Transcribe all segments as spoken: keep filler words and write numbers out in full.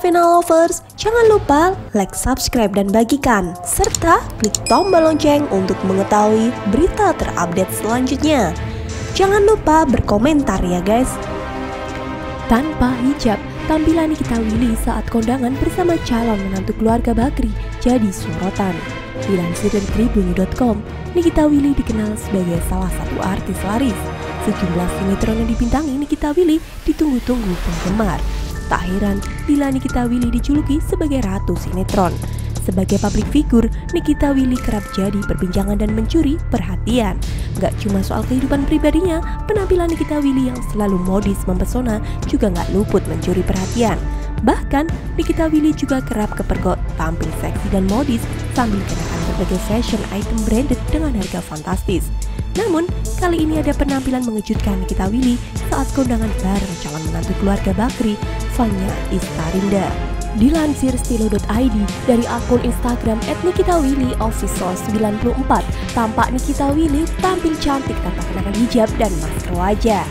Zavena Lovers, jangan lupa like, subscribe, dan bagikan, serta klik tombol lonceng untuk mengetahui berita terupdate selanjutnya. Jangan lupa berkomentar ya guys. Tanpa hijab, tampilan Nikita Willy saat kondangan bersama calon menantu keluarga Bakri jadi sorotan. Dilansir dari tribun dot com, Nikita Willy dikenal sebagai salah satu artis laris. Sejumlah sinetron yang dibintangi Nikita Willy ditunggu-tunggu penggemar. Tak heran bila Nikita Willy dijuluki sebagai ratu sinetron. Sebagai public figure, Nikita Willy kerap jadi perbincangan dan mencuri perhatian. Gak cuma soal kehidupan pribadinya, penampilan Nikita Willy yang selalu modis mempesona juga gak luput mencuri perhatian. Bahkan, Nikita Willy juga kerap kepergok tampil seksi dan modis sambil kenakan berbagai fashion item branded dengan harga fantastis. Namun, kali ini ada penampilan mengejutkan Nikita Willy saat kondangan bareng calon menantu keluarga Bakri, Fanya Istarinda. Dilansir stilo dot i d dari akun Instagram et nikita willy official sembilan puluh empat, tampak Nikita Willy tampil cantik tanpa kenakan hijab dan masker wajah.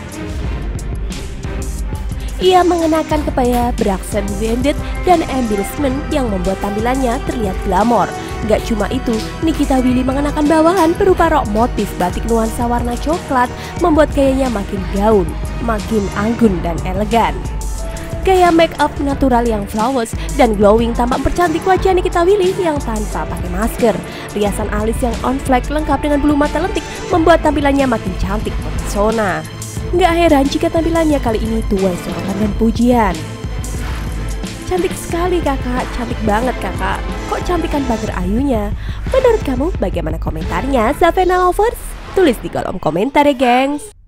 Ia mengenakan kebaya beraksen branded dan embellishment yang membuat tampilannya terlihat glamor. Gak cuma itu, Nikita Willy mengenakan bawahan berupa rok motif batik nuansa warna coklat, membuat gayanya makin gaun, makin anggun dan elegan. Gaya make up natural yang flawless dan glowing tampak bercantik wajah Nikita Willy yang tanpa pakai masker. Riasan alis yang on fleek lengkap dengan bulu mata lentik membuat tampilannya makin cantik mempesona. Nggak heran jika tampilannya kali ini tuai sorotan dan pujian. Cantik sekali kakak, cantik banget kakak. Kok cantikan pagar ayunya? Menurut kamu bagaimana komentarnya, Zavena Lovers? Tulis di kolom komentar ya gengs.